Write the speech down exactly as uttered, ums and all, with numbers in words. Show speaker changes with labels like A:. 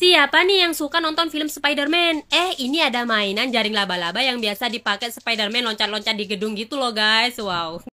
A: Siapa nih yang suka nonton film Spider-Man? Eh, ini ada mainan jaring laba-laba yang biasa dipakai Spider-Man loncat-loncat di gedung gitu loh guys. Wow.